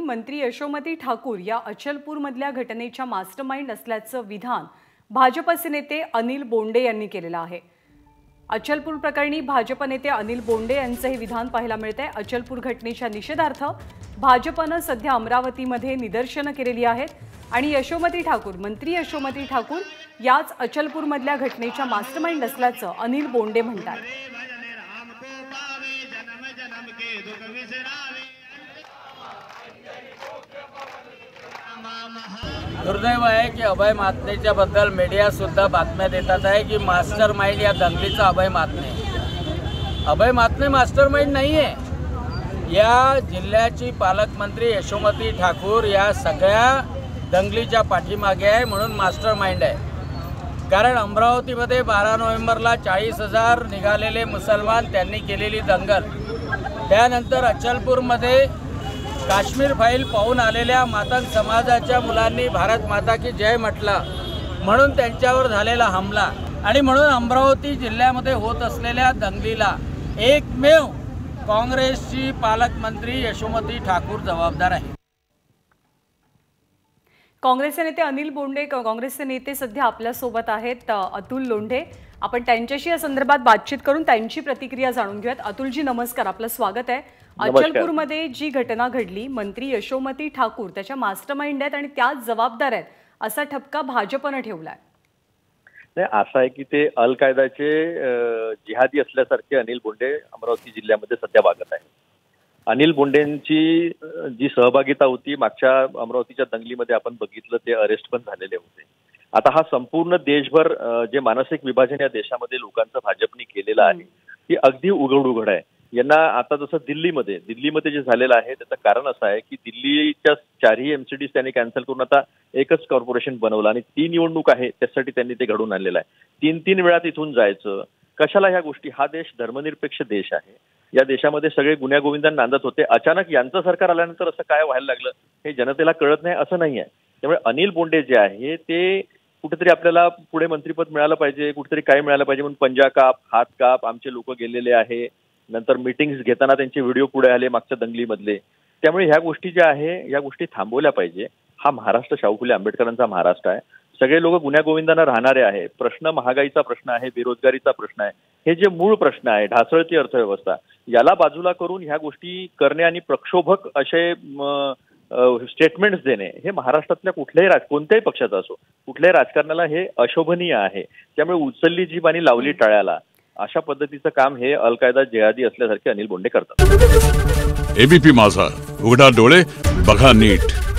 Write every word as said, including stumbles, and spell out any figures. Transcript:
मंत्री यशोमती ठाकूर या अचलपूरमधल्या घटनेच्या मास्टरमाइंड असल्याचं विधान भाजपचे नेते अनिल बोंडे यांनी केलेलं आहे। अचलपूर प्रकरणी भाजप नेते अनिल बोंडे यांचं हे विधान पाहायला मिळतंय। अचलपूर घटनेच्या निषेधार्थ भाजपने सध्या अमरावतीमध्ये निदर्शनं केलेली आहेत आणि यशोमती ठाकूर मंत्री यशोमती ठाकूर याच अचलपूरमधल्या घटनेच्या मास्टरमाइंड असल्याचं अनिल बोंडे म्हणतात। दुर्दैव आहे की अभय मातनेच्या बद्दल मीडिया सुद्धा बातम्या देतात आहे की मास्टर माइंड या दंगलीचा अभय मातने अभय मातने मास्टर माइंड नाही आहे। या जिल्ह्याची पालकमंत्री यशोमती ठाकूर या सगळ्या दंगलीच्या पाठीमागे आहे म्हणून मास्टर माइंड आहे। कारण अमरावतीमध्ये बारा नोव्हेंबरला चाळीस हजार निघालेले मुसलमान त्यांनी केलेली दंगल, त्यानंतर अचलपूरमध्ये काश्मीर फाईल पाहून आलेल्या मातंग समाजाच्या मुलांनी भारत माता की जय म्हटलं म्हणून त्यांच्यावर झालेला हमला आणि म्हणून अमरावती जिल्ह्यामध्ये होत असलेल्या दंगलीला एकमेव काँग्रेसची पालकमंत्री यशोमती ठाकूर जबाबदार आहे। काँग्रेसचे नेते अनिल बोंडे काँग्रेसचे नेते सध्या आपल्या सोबत आहेत अतुल लोंढे। आपण त्यांच्याशी या संदर्भात बातचीत करून त्यांची प्रतिक्रिया जाणून घेऊयात। अतुलजी नमस्कार, आपलं स्वागत आहे। अचलपूरमध्ये जी घटना घडली, मंत्री यशोमती ठाकूर त्याच्या मास्टरमाइंड आहेत आणि त्याच जबाबदार आहेत असा ठपका भाजपने ठेवलाय। नाही, असं आहे की ते अल कायदाचे जिहादी असल्यासारखे अनिल बोंडे अमरावती जिल्ह्यामध्ये सध्या वागत आहे। अनिल बोंडेंची जी सहभागिता होती मागच्या अमरावतीच्या दंगलीमध्ये आपण बघितलं, ते अरेस्ट पण झालेले होते। आता हा संपूर्ण देशभर जे मानसिक विभाजन या देशामध्ये लोकांचं भाजपने केलेलं आहे ती अगदी उघड उघड आहे। यांना आता जसं दिल्लीमध्ये दिल्लीमध्ये जे झालेलं आहे त्याचं कारण असं आहे की दिल्लीच्या चारही एमसीडीज त्यांनी कॅन्सल करून आता एकच कॉर्पोरेशन बनवलं आणि ती निवडणूक आहे त्यासाठी त्यांनी ते घडून आणलेलं आहे। तीन तीन वेळा तिथून जायचं कशाला? ह्या गोष्टी, हा देश धर्मनिरपेक्ष देश आहे। या देशामध्ये सगळे गुन्ह्यागोविंदांना नांदत होते, अचानक यांचं सरकार आल्यानंतर असं काय व्हायला लागलं हे जनतेला कळत नाही असं नाही आहे। त्यामुळे अनिल बोंडे जे आहे ते कुठेतरी आपल्याला पुढे मंत्रिपद मिळालं पाहिजे, कुठेतरी काय मिळालं पाहिजे म्हणून पंजा काप, हात काप, आमचे लोक गेलेले आहे, नंतर मीटिंग्स घेताना त्यांचे व्हिडिओ पुढे आले मागच्या दंगलीमधले। त्यामुळे ह्या गोष्टी ज्या आहे या गोष्टी थांबवल्या पाहिजे। हा महाराष्ट्र शाहू फुले आंबेडकरांचा महाराष्ट्र आहे। सगळे लोक गुन्ह्यागोविंदांना राहणारे आहे। प्रश्न महागाईचा प्रश्न आहे, बेरोजगारीचा प्रश्न आहे, हे जे मूळ प्रश्न आहे, ढासळती अर्थव्यवस्था, याला बाजूला करून ह्या गोष्टी करणे आणि प्रक्षोभक असे स्टेटमेंट्स देणे हे महाराष्ट्रातल्या कुठल्याही राज कोणत्याही पक्षाचा असो कुठल्याही राजकारणाला हे अशोभनीय आहे। त्यामुळे उचलली जीभ आणि लावली टाळ्याला अशा पद्धतीचं काम हे अल कायदा जिहादी असल्यासारखे अनिल बोंडे करतात। एबीपी माझा, उघडा डोळे बघा नीट।